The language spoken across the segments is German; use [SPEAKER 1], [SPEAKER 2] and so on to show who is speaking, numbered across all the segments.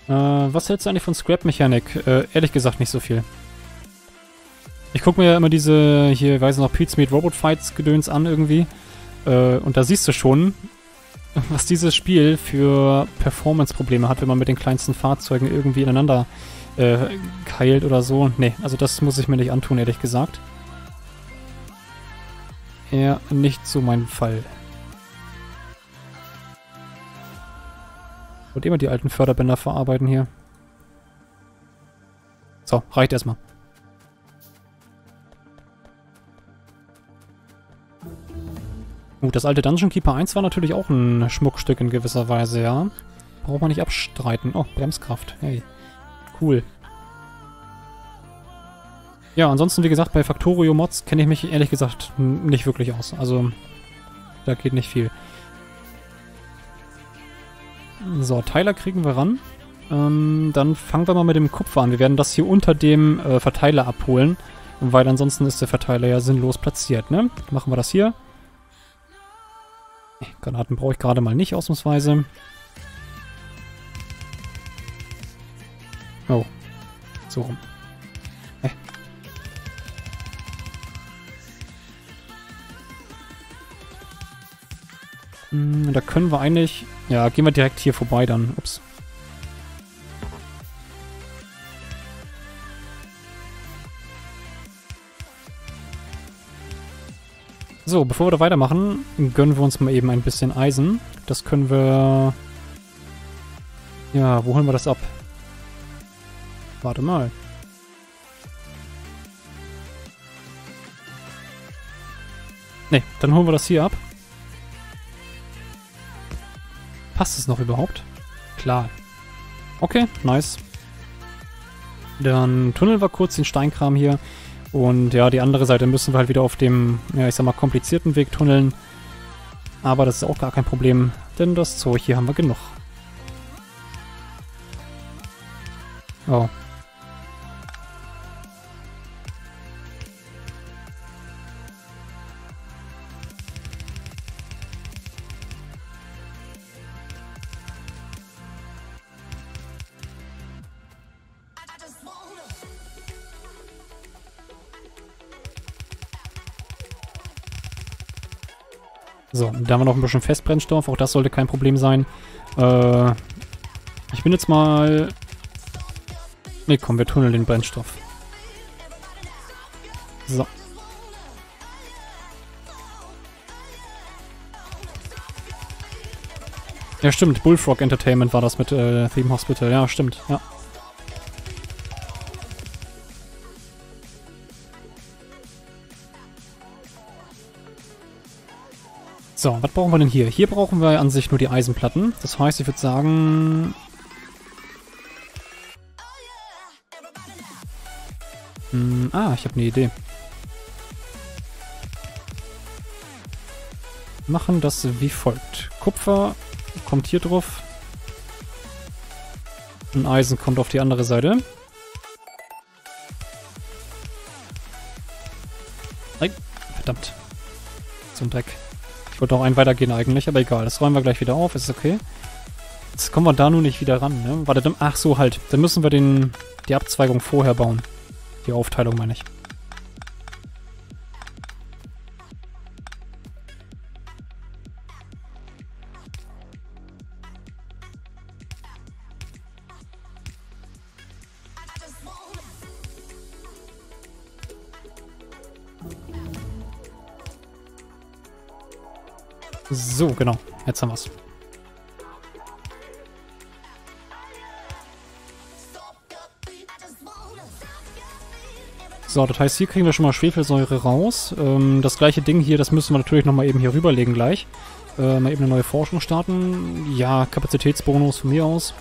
[SPEAKER 1] Was hältst du eigentlich von Scrap-Mechanik? Ehrlich gesagt nicht so viel. Ich gucke mir ja immer diese, hier, ich weiß noch, Pete's Meat Robot Fights Gedöns an irgendwie. Und da siehst du schon, was dieses Spiel für Performance-Probleme hat, wenn man mit den kleinsten Fahrzeugen irgendwie ineinander keilt oder so. Nee, also das muss ich mir nicht antun, ehrlich gesagt. Eher nicht so mein Fall. Ich wollte immer die alten Förderbänder verarbeiten hier. So, reicht erstmal. Das alte Dungeon Keeper 1 war natürlich auch ein Schmuckstück in gewisser Weise, ja. Braucht man nicht abstreiten. Oh, Bremskraft. Hey. Cool. Ja, ansonsten, wie gesagt, bei Factorio-Mods kenne ich mich ehrlich gesagt nicht wirklich aus. Also, da geht nicht viel. So, Teiler kriegen wir ran. Dann fangen wir mal mit dem Kupfer an. Wir werden das hier unter dem Verteiler abholen, weil ansonsten ist der Verteiler ja sinnlos platziert, ne? Machen wir das hier. Granaten brauche ich gerade mal nicht, ausnahmsweise. Oh. So rum. Da können wir eigentlich... Ja, gehen wir direkt hier vorbei dann. Ups. So, bevor wir da weitermachen, gönnen wir uns mal eben ein bisschen Eisen. Das können wir... Ja, wo holen wir das ab? Warte mal. Ne, dann holen wir das hier ab. Passt es noch überhaupt? Klar. Okay, nice. Dann tunneln wir kurz den Steinkram hier. Und ja, die andere Seite müssen wir halt wieder auf dem, ja, ich sag mal, komplizierten Weg tunneln. Aber das ist auch gar kein Problem, denn das Zeug hier haben wir genug. Oh. So, da haben wir noch ein bisschen Festbrennstoff. Auch das sollte kein Problem sein. Ich bin jetzt mal... Ne, komm, wir tunneln den Brennstoff. So. Ja, stimmt. Bullfrog Entertainment war das mit Theme Hospital. Ja, stimmt. Ja. So, was brauchen wir denn hier? Hier brauchen wir an sich nur die Eisenplatten. Das heißt, ich würde sagen... ich habe eine Idee. Machen das wie folgt. Kupfer kommt hier drauf. Und Eisen kommt auf die andere Seite. Nein, verdammt. So ein Dreck. Ich wollte auch einen weitergehen eigentlich, aber egal. Das räumen wir gleich wieder auf, ist okay. Jetzt kommen wir da nur nicht wieder ran, ne? Warte, ach so, halt. Dann müssen wir die Abzweigung vorher bauen. Die Aufteilung meine ich. So, genau. Jetzt haben wir's. So, das heißt, hier kriegen wir schon mal Schwefelsäure raus. Das gleiche Ding hier, das müssen wir natürlich nochmal eben hier rüberlegen gleich. Mal eben eine neue Forschung starten. Ja, Kapazitätsbonus von mir aus.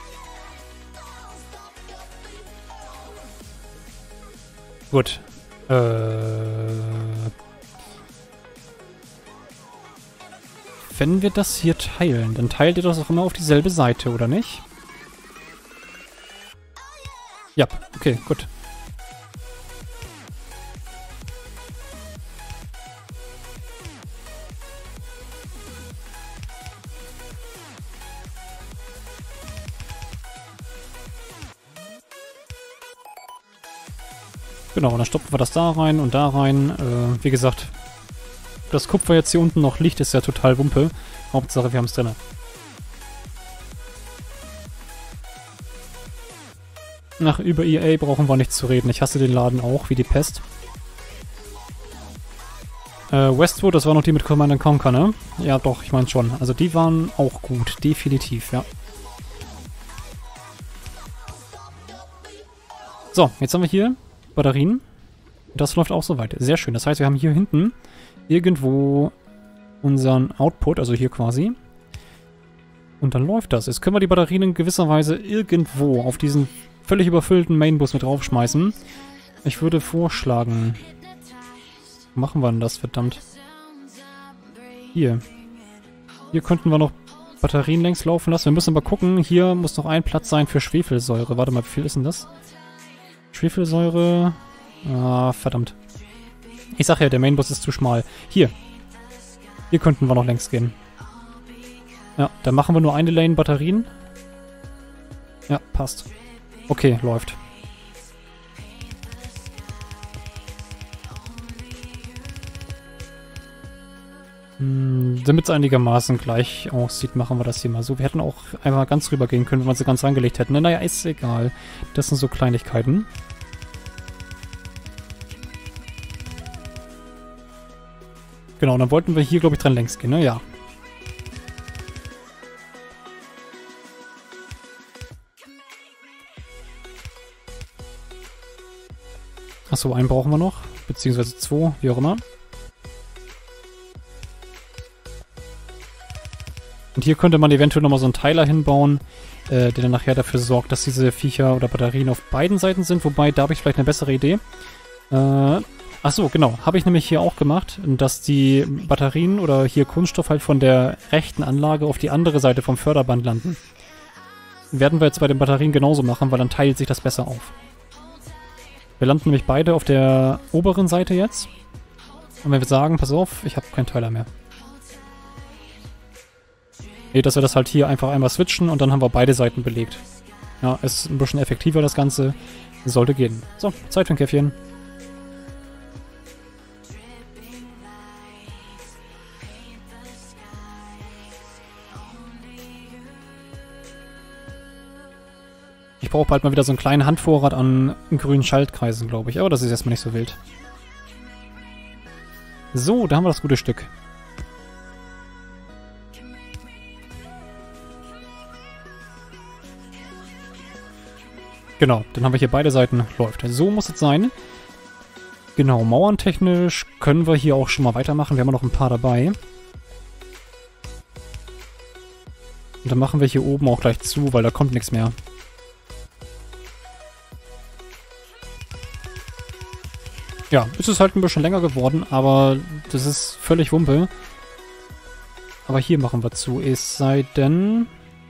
[SPEAKER 1] Gut. Wenn wir das hier teilen, dann teilt ihr das auch immer auf dieselbe Seite, oder nicht? Ja, okay, gut. Genau, dann stopfen wir das da rein und da rein. Wie gesagt, das Kupfer jetzt hier unten noch liegt, ist ja total Wumpe. Hauptsache, wir haben es drin. Nach über EA brauchen wir nichts zu reden. Ich hasse den Laden auch, wie die Pest. Westwood, das war noch die mit Command & Conquer, ne? Ja, doch, ich meine schon. Also die waren auch gut, definitiv, ja. So, jetzt haben wir hier Batterien. Das läuft auch soweit. Sehr schön. Das heißt, wir haben hier hinten irgendwo unseren Output, also hier quasi. Und dann läuft das. Jetzt können wir die Batterien in gewisser Weise irgendwo auf diesen völlig überfüllten Mainbus mit draufschmeißen. Ich würde vorschlagen... Wo machen wir denn das, verdammt? Hier. Hier könnten wir noch Batterien längs laufen lassen. Wir müssen aber gucken. Hier muss noch ein Platz sein für Schwefelsäure. Warte mal, wie viel ist denn das? Schwefelsäure... Ah, verdammt. Ich sag ja, der Mainbus ist zu schmal. Hier. Hier könnten wir noch längs gehen. Ja, dann machen wir nur eine Lane Batterien. Ja, passt. Okay, läuft. Damit es einigermaßen gleich aussieht, machen wir das hier mal so. Wir hätten auch einmal ganz rüber gehen können, wenn wir sie ganz reingelegt hätten. Naja, ist egal. Das sind so Kleinigkeiten. Genau, dann wollten wir hier, glaube ich, dran längs gehen, ne? Ja. Achso, einen brauchen wir noch. Beziehungsweise zwei, wie auch immer. Und hier könnte man eventuell nochmal so einen Teiler hinbauen, der dann nachher dafür sorgt, dass diese Viecher oder Batterien auf beiden Seiten sind. Wobei, da habe ich vielleicht eine bessere Idee. Achso, genau. Habe ich nämlich hier auch gemacht, dass die Batterien oder hier Kunststoff halt von der rechten Anlage auf die andere Seite vom Förderband landen. Werden wir jetzt bei den Batterien genauso machen, weil dann teilt sich das besser auf. Wir landen nämlich beide auf der oberen Seite jetzt. Und wenn wir sagen, pass auf, ich habe keinen Teiler mehr. Nee, dass wir das halt hier einfach einmal switchen und dann haben wir beide Seiten belegt. Ja, ist ein bisschen effektiver das Ganze. Sollte gehen. So, Zeit für ein Käffchen. Ich brauche bald mal wieder so einen kleinen Handvorrat an grünen Schaltkreisen, glaube ich. Aber das ist erstmal nicht so wild. So, da haben wir das gute Stück. Genau, dann haben wir hier beide Seiten. Läuft. So muss es sein. Genau, mauerntechnisch können wir hier auch schon mal weitermachen. Wir haben noch ein paar dabei. Und dann machen wir hier oben auch gleich zu, weil da kommt nichts mehr. Ja, es ist halt ein bisschen länger geworden, aber das ist völlig Wumpe. Aber hier machen wir zu, es sei denn...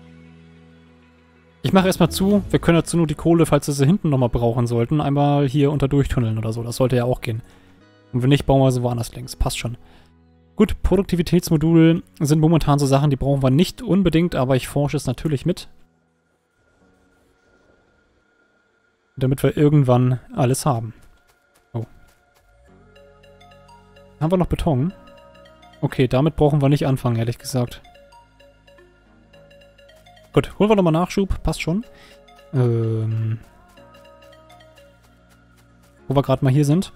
[SPEAKER 1] Ich mache erstmal zu, wir können dazu nur die Kohle, falls wir sie hinten nochmal brauchen sollten, einmal hier unter durchtunneln oder so, das sollte ja auch gehen. Und wenn nicht, bauen wir sie woanders längs, passt schon. Gut, Produktivitätsmodule sind momentan so Sachen, die brauchen wir nicht unbedingt, aber ich forsche es natürlich mit. Damit wir irgendwann alles haben. Oh. Haben wir noch Beton? Okay, damit brauchen wir nicht anfangen, ehrlich gesagt. Gut, holen wir nochmal Nachschub, passt schon. Wo wir gerade mal hier sind.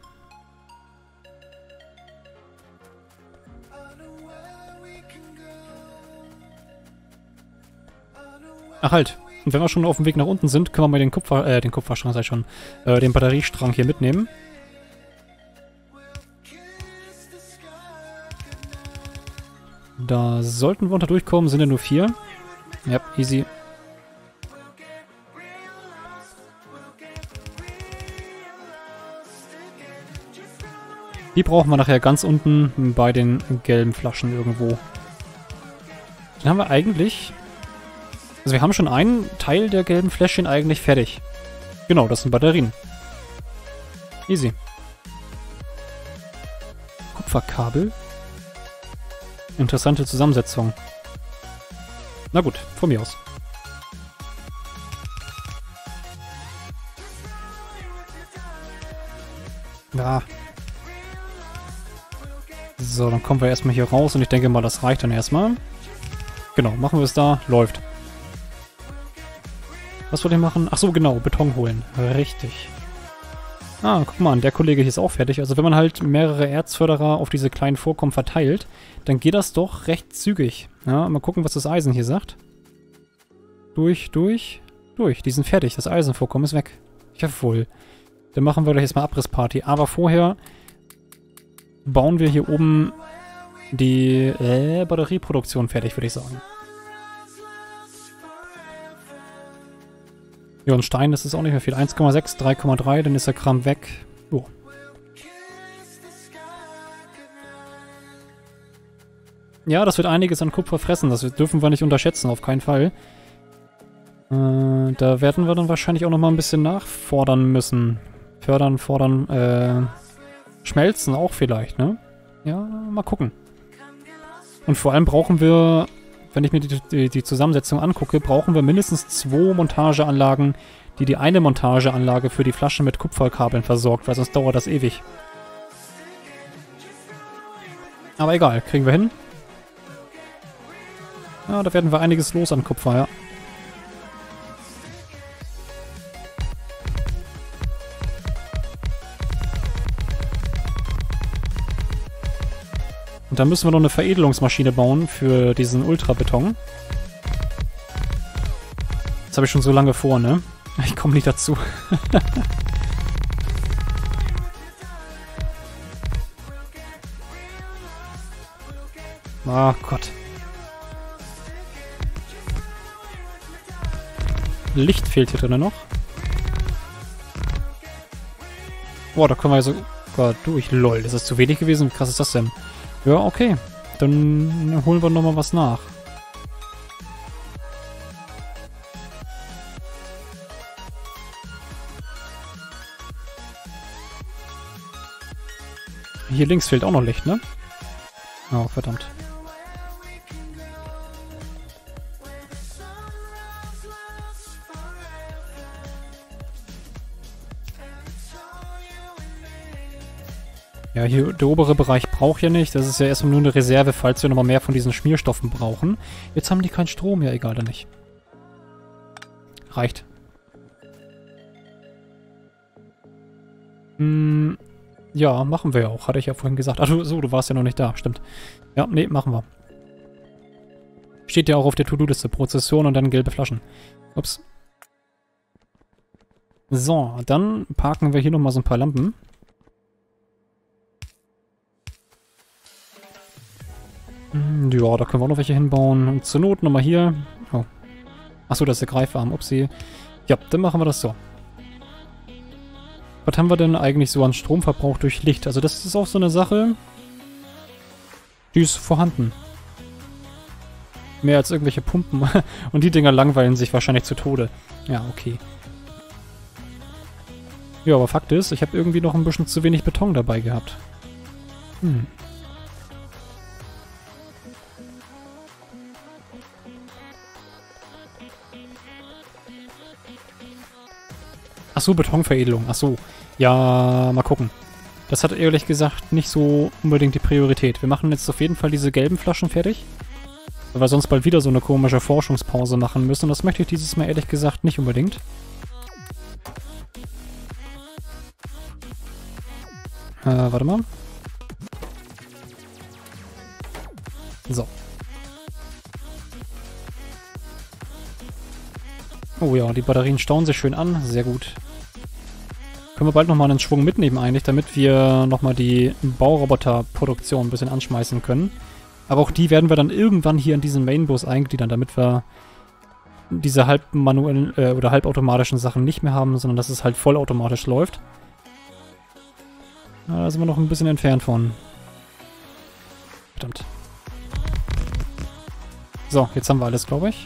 [SPEAKER 1] Ach halt, und wenn wir schon auf dem Weg nach unten sind, können wir mal den Kupferstrang, sag ich schon, den Batteriestrang hier mitnehmen. Da sollten wir unter durchkommen, sind ja nur 4. Ja, easy. Die brauchen wir nachher ganz unten bei den gelben Flaschen irgendwo. Dann haben wir eigentlich... Also wir haben schon einen Teil der gelben Fläschchen eigentlich fertig. Genau, das sind Batterien. Easy. Kupferkabel. Interessante Zusammensetzung. Na gut, von mir aus. Ja. So, dann kommen wir erstmal hier raus und ich denke mal, das reicht dann erstmal. Genau, machen wir es da. Läuft. Was wollte ich machen? Ach so, genau, Beton holen. Richtig. Ah, guck mal an, der Kollege hier ist auch fertig. Also wenn man halt mehrere Erzförderer auf diese kleinen Vorkommen verteilt, dann geht das doch recht zügig. Ja, mal gucken, was das Eisen hier sagt. Durch. Die sind fertig. Das Eisenvorkommen ist weg. Jawohl. Dann machen wir gleich jetzt mal Abrissparty. Aber vorher bauen wir hier oben die Batterieproduktion fertig, würde ich sagen. Ja, und Stein, das ist auch nicht mehr viel. 1,6, 3,3, dann ist der Kram weg. Oh. Ja, das wird einiges an Kupfer fressen. Das dürfen wir nicht unterschätzen, auf keinen Fall. Da werden wir dann wahrscheinlich auch nochmal ein bisschen nachfordern müssen. Fordern, schmelzen auch vielleicht, ne? Ja, mal gucken. Und vor allem brauchen wir, wenn ich mir die Zusammensetzung angucke, brauchen wir mindestens 2 Montageanlagen, die eine Montageanlage für die Flasche mit Kupferkabeln versorgt, weil sonst dauert das ewig. Aber egal, kriegen wir hin. Ja, da werden wir einiges los an Kupfer, ja. Und dann müssen wir noch eine Veredelungsmaschine bauen für diesen Ultrabeton. Das habe ich schon so lange vor, ne? Ich komme nicht dazu. Oh Gott. Licht fehlt hier drin noch. Boah, da können wir also sogar durch. Lol, das ist zu wenig gewesen. Wie krass ist das denn? Ja, okay. Dann holen wir nochmal was nach. Hier links fehlt auch noch Licht, ne? Oh, verdammt. Ja, hier der obere Bereich braucht ja nicht. Das ist ja erstmal nur eine Reserve, falls wir nochmal mehr von diesen Schmierstoffen brauchen. Jetzt haben die keinen Strom. Ja, egal, dann nicht. Reicht. Ja, machen wir ja auch. Hatte ich ja vorhin gesagt. Ach so, du warst ja noch nicht da. Stimmt. Ja, nee, machen wir. Steht ja auch auf der To-Do-Liste. Prozessoren und dann gelbe Flaschen. Ups. So, dann parken wir hier nochmal so ein paar Lampen. Ja, da können wir auch noch welche hinbauen. Und zur Not nochmal hier. Oh. Achso, das ist der Greifarm. Upsi. Ja, dann machen wir das so. Was haben wir denn eigentlich so an Stromverbrauch durch Licht? Also das ist auch so eine Sache, die ist vorhanden. Mehr als irgendwelche Pumpen. Und die Dinger langweilen sich wahrscheinlich zu Tode. Ja, okay. Ja, aber Fakt ist, ich habe irgendwie noch ein bisschen zu wenig Beton dabei gehabt. Achso, Betonveredelung. Achso. Ja, mal gucken. Das hat ehrlich gesagt nicht so unbedingt die Priorität. Wir machen jetzt auf jeden Fall diese gelben Flaschen fertig. Weil wir sonst bald wieder so eine komische Forschungspause machen müssen. Und das möchte ich dieses Mal ehrlich gesagt nicht unbedingt. Warte mal. So. Oh ja, die Batterien stauen sich schön an. Sehr gut. Können wir bald nochmal einen Schwung mitnehmen eigentlich, damit wir nochmal die Bauroboterproduktion ein bisschen anschmeißen können. Aber auch die werden wir dann irgendwann hier in diesen Mainbus eingliedern, damit wir diese halbmanuellen oder halbautomatischen Sachen nicht mehr haben, sondern dass es halt vollautomatisch läuft. Da sind wir noch ein bisschen entfernt von. Verdammt. So, jetzt haben wir alles, glaube ich.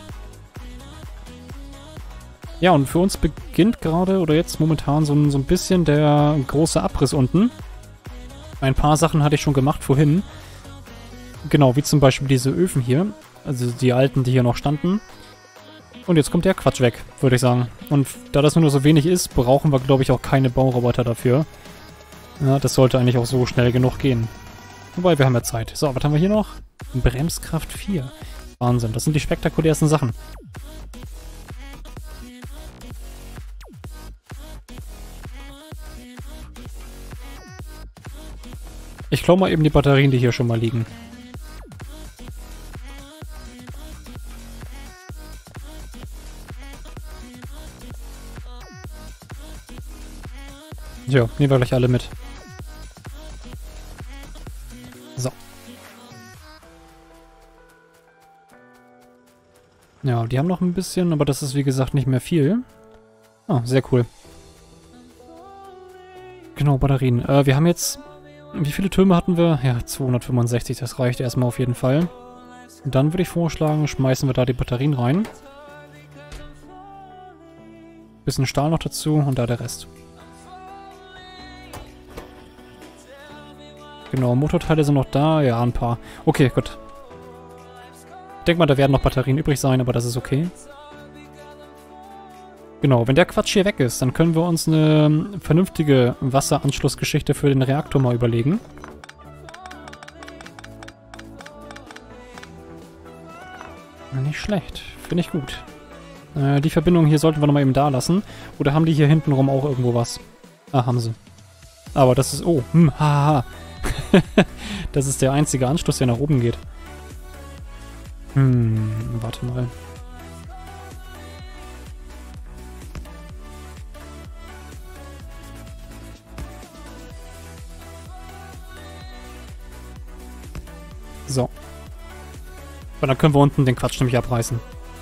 [SPEAKER 1] Ja, und für uns beginnt gerade, oder jetzt momentan, so ein bisschen der große Abriss unten. Ein paar Sachen hatte ich schon gemacht vorhin. Genau, wie zum Beispiel diese Öfen hier. Also die alten, die hier noch standen. Und jetzt kommt der Quatsch weg, würde ich sagen. Und da das nur so wenig ist, brauchen wir, glaube ich, auch keine Bauroboter dafür. Ja, das sollte eigentlich auch so schnell genug gehen. Wobei, wir haben ja Zeit. So, was haben wir hier noch? Bremskraft 4. Wahnsinn, das sind die spektakulärsten Sachen. Ich klaue mal eben die Batterien, die hier schon mal liegen. Ja, nehmen wir gleich alle mit. So. Ja, die haben noch ein bisschen, aber das ist wie gesagt nicht mehr viel. Ah, sehr cool. Genau, Batterien. Wir haben jetzt... Wie viele Türme hatten wir? Ja, 265, das reicht erstmal auf jeden Fall. Und dann würde ich vorschlagen, schmeißen wir da die Batterien rein. Bisschen Stahl noch dazu und da der Rest. Genau, Motorteile sind noch da. Ja, ein paar. Okay, gut. Ich denke mal, da werden noch Batterien übrig sein, aber das ist okay. Genau, wenn der Quatsch hier weg ist, dann können wir uns eine vernünftige Wasseranschlussgeschichte für den Reaktor mal überlegen. Nicht schlecht. Finde ich gut. Die Verbindung hier sollten wir nochmal eben da lassen. Oder haben die hier hintenrum auch irgendwo was? Ah, haben sie. Aber das ist... Oh, haha. Das ist der einzige Anschluss, der nach oben geht. Warte mal. So. Und dann können wir unten den Quatsch nämlich abreißen.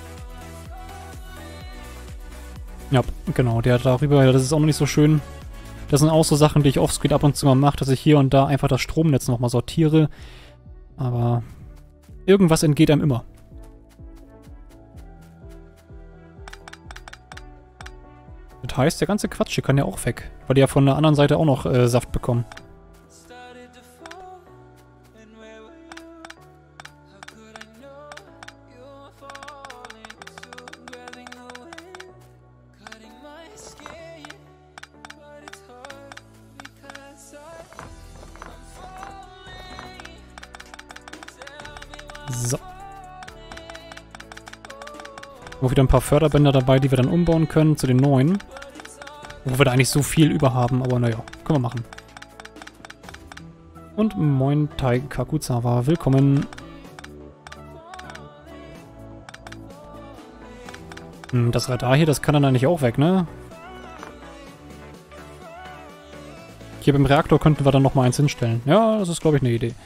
[SPEAKER 1] Ja, genau, der darüber, das ist auch noch nicht so schön. Das sind auch so Sachen, die ich offscreen ab und zu mal mache, dass ich hier und da einfach das Stromnetz nochmal sortiere. Aber irgendwas entgeht einem immer. Das heißt, der ganze Quatsch hier kann ja auch weg, weil die ja von der anderen Seite auch noch Saft bekommen. So. Wo wieder ein paar Förderbänder dabei, die wir dann umbauen können zu den neuen. Wo wir da eigentlich so viel über haben, aber naja, können wir machen. Und moin Tai Kakuzawa, willkommen. Das Radar hier, das kann dann eigentlich auch weg, ne? Hier beim Reaktor könnten wir dann nochmal eins hinstellen. Ja, das ist, glaube ich, eine Idee.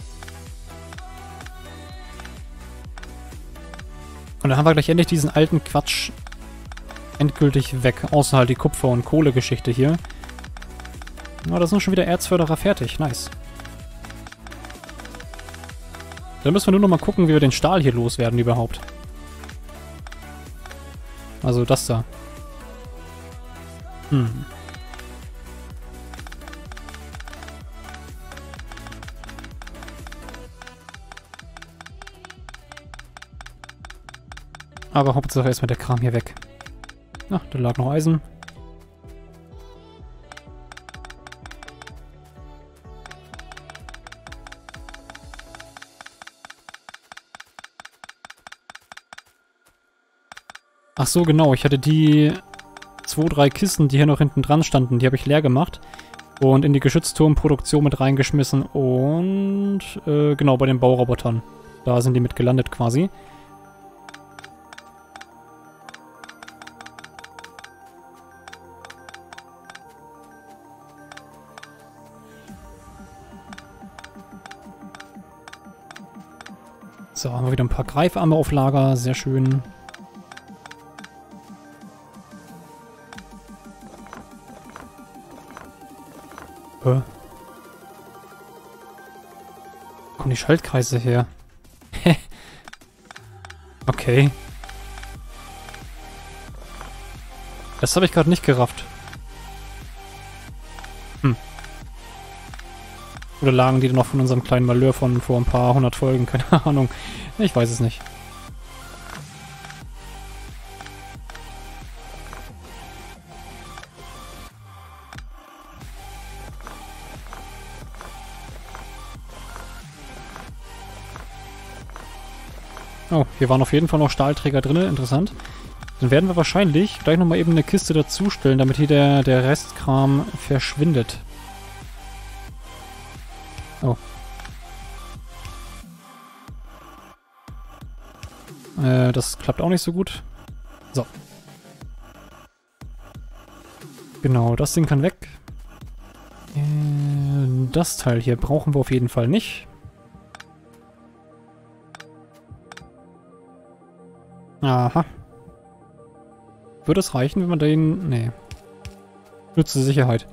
[SPEAKER 1] Und dann haben wir gleich endlich diesen alten Quatsch endgültig weg. Außer halt die Kupfer- und Kohlegeschichte hier. Na, da sind schon wieder Erzförderer fertig. Nice. Dann müssen wir nur noch mal gucken, wie wir den Stahl hier loswerden überhaupt. Also das da. Aber Hauptsache erstmal der Kram hier weg. Ach, da lag noch Eisen. Ach so, genau. Ich hatte die 2, 3 Kisten, die hier noch hinten dran standen, die habe ich leer gemacht. Und in die Geschützturmproduktion mit reingeschmissen. Und genau, bei den Baurobotern. Da sind die mit gelandet quasi. So, haben wir wieder ein paar Greifarme auf Lager. Sehr schön. Wo kommen die Schaltkreise her? Okay. Das habe ich gerade nicht gerafft. Oder lagen die noch von unserem kleinen Malheur von vor ein paar 100 Folgen? Keine Ahnung. Ich weiß es nicht. Oh, hier waren auf jeden Fall noch Stahlträger drin. Interessant. Dann werden wir wahrscheinlich gleich nochmal eben eine Kiste dazustellen, damit hier der Restkram verschwindet. Oh. Das klappt auch nicht so gut. So. Genau, das Ding kann weg. Das Teil hier brauchen wir auf jeden Fall nicht. Aha. Würde es reichen, wenn man den... Nee. Nur zur Sicherheit.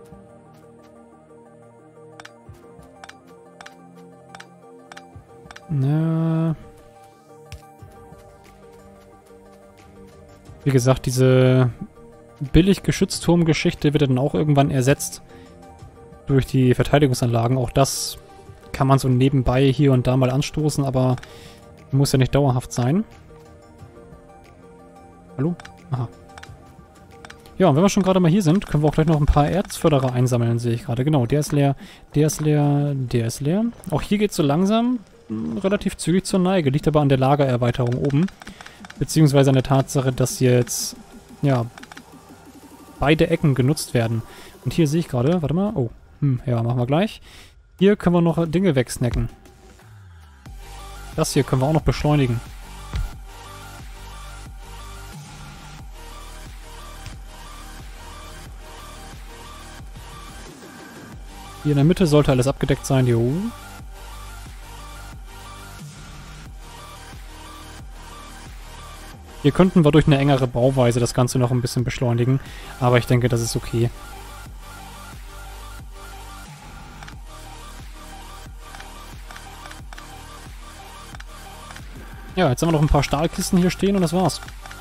[SPEAKER 1] Wie gesagt, diese Billig-Geschützturm-Geschichte wird dann auch irgendwann ersetzt durch die Verteidigungsanlagen. Auch das kann man so nebenbei hier und da mal anstoßen, aber muss ja nicht dauerhaft sein. Hallo? Aha. Ja, und wenn wir schon gerade mal hier sind, können wir auch gleich noch ein paar Erzförderer einsammeln, sehe ich gerade. Genau, der ist leer, der ist leer, der ist leer. Auch hier geht es so langsam relativ zügig zur Neige. Liegt aber an der Lagererweiterung oben. Beziehungsweise an der Tatsache, dass jetzt, ja, beide Ecken genutzt werden. Und hier sehe ich gerade, warte mal, oh, ja, machen wir gleich. Hier können wir noch Dinge wegsnacken. Das hier können wir auch noch beschleunigen. Hier in der Mitte sollte alles abgedeckt sein, jo. Hier könnten wir durch eine engere Bauweise das Ganze noch ein bisschen beschleunigen, aber ich denke, das ist okay. Ja, jetzt haben wir noch ein paar Stahlkisten hier stehen und das war's.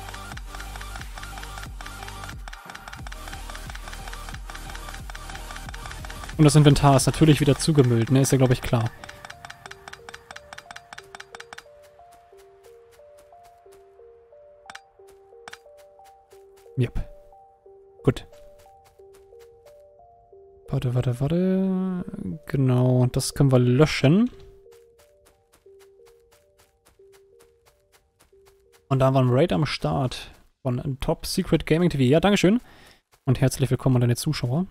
[SPEAKER 1] Und das Inventar ist natürlich wieder zugemüllt, ne? Ist ja, glaube ich, klar. Yep. Gut. Warte. Genau, das können wir löschen. Und da war ein Raid am Start von Top Secret Gaming TV. Ja, dankeschön. Und herzlich willkommen an deine Zuschauer.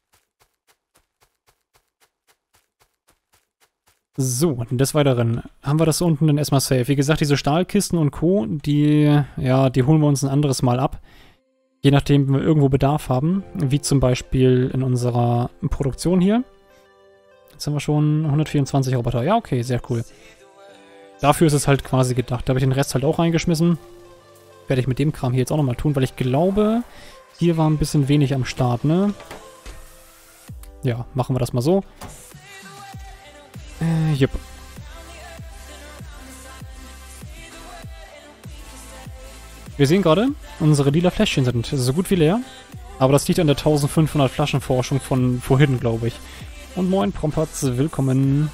[SPEAKER 1] So, des Weiteren haben wir das unten dann erstmal safe. Wie gesagt, diese Stahlkisten und Co., die holen wir uns ein anderes Mal ab. Je nachdem, wenn wir irgendwo Bedarf haben. Wie zum Beispiel in unserer Produktion hier. Jetzt haben wir schon 124 Roboter. Ja, okay, sehr cool. Dafür ist es halt quasi gedacht. Da habe ich den Rest halt auch reingeschmissen. Werde ich mit dem Kram hier jetzt auch nochmal tun, weil ich glaube, hier war ein bisschen wenig am Start, ne? Ja, machen wir das mal so. Jupp. Wir sehen gerade, unsere lila Fläschchen sind so gut wie leer. Aber das liegt an der 1500 Flaschenforschung von vorhin, glaube ich. Und moin, Prompatz, willkommen.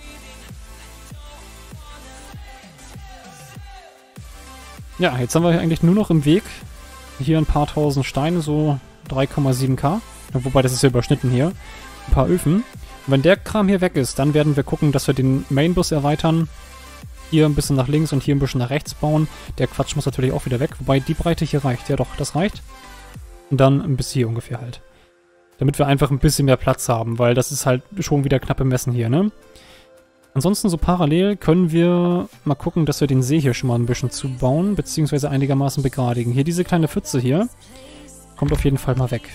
[SPEAKER 1] Ja, jetzt haben wir eigentlich nur noch im Weg hier ein paar tausend Steine, so 3,7k. Wobei, das ist ja überschnitten hier. Ein paar Öfen. Und wenn der Kram hier weg ist, dann werden wir gucken, dass wir den Mainbus erweitern. Hier ein bisschen nach links und hier ein bisschen nach rechts bauen. Der Quatsch muss natürlich auch wieder weg, wobei die Breite hier reicht. Ja doch, das reicht. Und dann bis hier ungefähr halt. Damit wir einfach ein bisschen mehr Platz haben, weil das ist halt schon wieder knapp bemessen hier, ne? Ansonsten so parallel können wir mal gucken, dass wir den See hier schon mal ein bisschen zubauen, beziehungsweise einigermaßen begradigen. Hier diese kleine Pfütze hier kommt auf jeden Fall mal weg.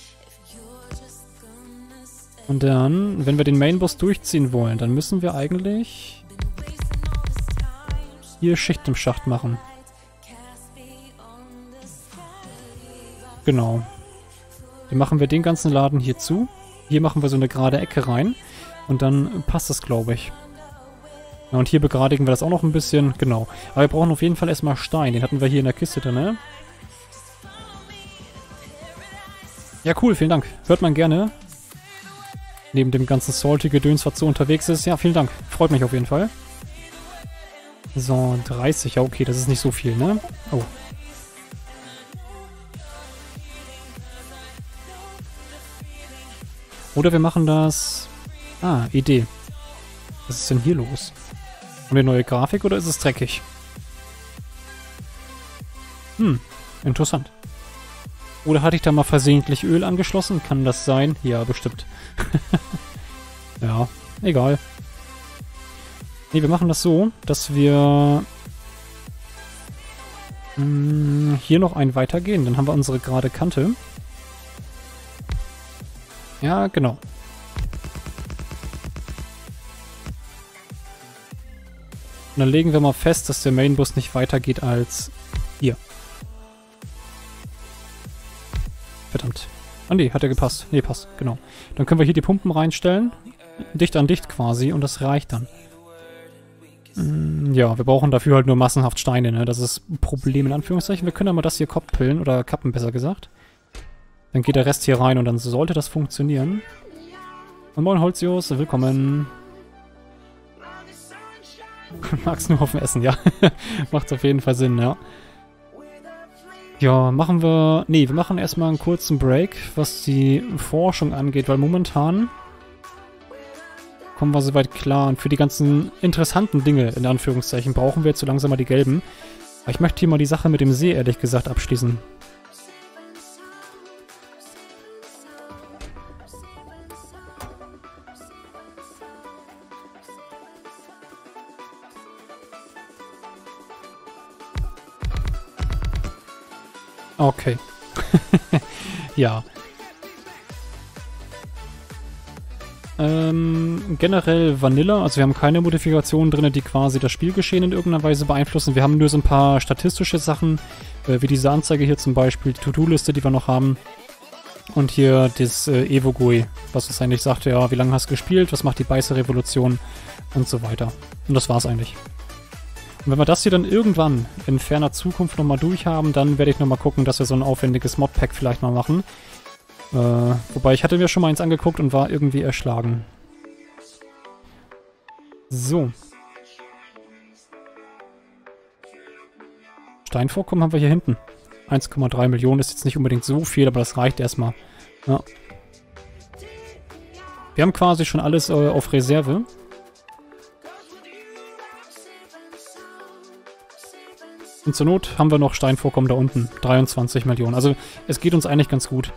[SPEAKER 1] Und dann, wenn wir den Mainbus durchziehen wollen, dann müssen wir eigentlich hier Schicht im Schacht machen. Genau. Dann machen wir den ganzen Laden hier zu. Hier machen wir so eine gerade Ecke rein. Und dann passt das, glaube ich. Ja, und hier begradigen wir das auch noch ein bisschen. Genau. Aber wir brauchen auf jeden Fall erstmal Stein. Den hatten wir hier in der Kiste drin, ne? Ja, cool. Vielen Dank. Hört man gerne. Neben dem ganzen Salty-Gedöns, was so unterwegs ist. Ja, vielen Dank. Freut mich auf jeden Fall. So, 30. Ja, okay. Das ist nicht so viel, ne? Oh. Oder wir machen das... Ah, Idee. Was ist denn hier los? Haben wir eine neue Grafik oder ist es dreckig? Interessant. Oder hatte ich da mal versehentlich Öl angeschlossen? Kann das sein? Ja, bestimmt. Ja, egal. Ne, wir machen das so, dass wir hier noch einen weitergehen. Dann haben wir unsere gerade Kante. Ja, genau. Und dann legen wir mal fest, dass der Mainbus nicht weitergeht als hier. Verdammt. Ah nee, hat ja gepasst. Nee, passt, genau. Dann können wir hier die Pumpen reinstellen. Dicht an dicht quasi und das reicht dann. Ja, wir brauchen dafür halt nur massenhaft Steine, ne? Das ist ein Problem in Anführungszeichen. Wir können aber das hier koppeln, oder kappen besser gesagt. Dann geht der Rest hier rein und dann sollte das funktionieren. Und moin Holzios, willkommen. Magst nur Haufen essen, ja. Macht auf jeden Fall Sinn, ja. Ja, machen wir... Nee, wir machen erstmal einen kurzen Break, was die Forschung angeht, weil momentan kommen wir soweit klar. Und für die ganzen interessanten Dinge, in Anführungszeichen, brauchen wir jetzt so langsam mal die gelben. Aber ich möchte hier mal die Sache mit dem See, ehrlich gesagt, abschließen. Okay. Ja. Generell Vanilla, also wir haben keine Modifikationen drin, die quasi das Spielgeschehen in irgendeiner Weise beeinflussen. Wir haben nur so ein paar statistische Sachen, wie diese Anzeige hier zum Beispiel, die To-Do-Liste, die wir noch haben. Und hier das Evo-GUI, was uns eigentlich sagt, ja, wie lange hast du gespielt, was macht die Beißer-Revolution und so weiter. Und das war's eigentlich. Und wenn wir das hier dann irgendwann in ferner Zukunft nochmal durchhaben, dann werde ich nochmal gucken, dass wir so ein aufwendiges Modpack vielleicht mal machen. Wobei, ich hatte mir schon mal eins angeguckt und war irgendwie erschlagen. So. Steinvorkommen haben wir hier hinten. 1,3 Millionen ist jetzt nicht unbedingt so viel, aber das reicht erstmal. Ja. Wir haben quasi schon alles auf Reserve. Und zur Not haben wir noch Steinvorkommen da unten. 23 Millionen. Also es geht uns eigentlich ganz gut.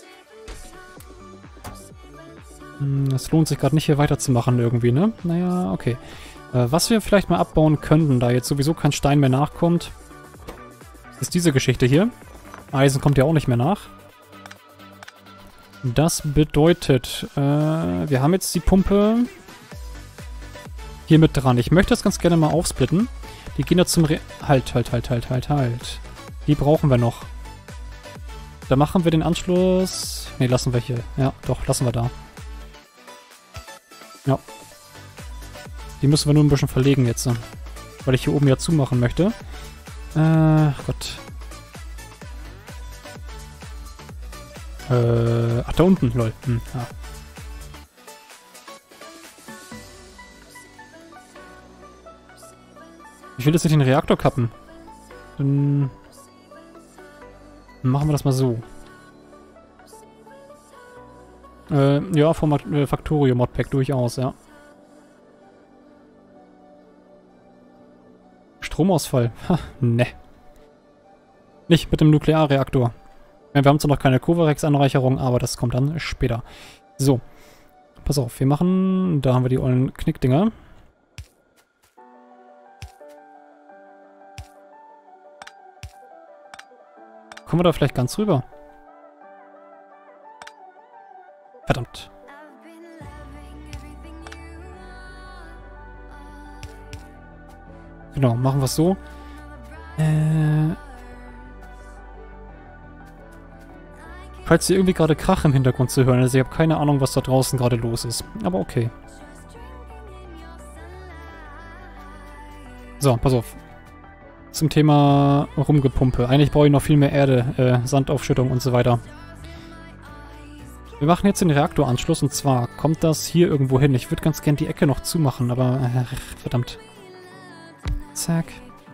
[SPEAKER 1] Es lohnt sich gerade nicht, hier weiterzumachen irgendwie, ne? Naja, okay. Was wir vielleicht mal abbauen könnten, da jetzt sowieso kein Stein mehr nachkommt, ist diese Geschichte hier. Eisen kommt ja auch nicht mehr nach. Das bedeutet, wir haben jetzt die Pumpe hier mit dran. Ich möchte das ganz gerne mal aufsplitten. Die gehen da zum Halt. Die brauchen wir noch. Da machen wir den Anschluss... Ne, lassen wir hier. Ja, doch, lassen wir da. Ja. Die müssen wir nur ein bisschen verlegen jetzt. Weil ich hier oben ja zumachen möchte. Gott. Ach, da unten, lol. Ja. Ich will jetzt nicht den Reaktor kappen. Dann machen wir das mal so. Ja, vom Factorio Modpack durchaus, ja. Stromausfall. Ha, ne. Nicht mit dem Nuklearreaktor. Ja, wir haben zwar noch keine Kovarex-Anreicherung, aber das kommt dann später. So. Pass auf, wir machen... Da haben wir die ollen Knickdinger. Kommen wir da vielleicht ganz rüber? Verdammt. Genau, machen wir es so. Falls ihr irgendwie gerade Krach im Hintergrund zu hören, also ich habe keine Ahnung, was da draußen gerade los ist. Aber okay. So, pass auf. Zum Thema Rumgepumpe. Eigentlich brauche ich noch viel mehr Erde, Sandaufschüttung und so weiter. Wir machen jetzt den Reaktoranschluss und zwar kommt das hier irgendwo hin. Ich würde ganz gern die Ecke noch zumachen, aber verdammt. Zack.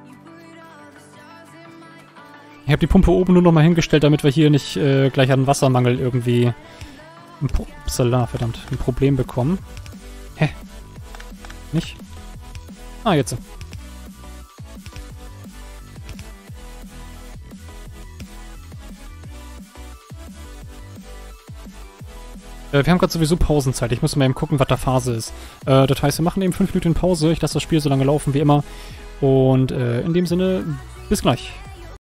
[SPEAKER 1] Ich habe die Pumpe oben nur noch mal hingestellt, damit wir hier nicht gleich an Wassermangel irgendwie verdammt, ein Problem bekommen. Hä? Nicht? Ah, jetzt. Wir haben gerade sowieso Pausenzeit. Ich muss mal eben gucken, was da Phase ist. Das heißt, wir machen eben 5 Minuten Pause. Ich lasse das Spiel so lange laufen wie immer. Und in dem Sinne, bis gleich.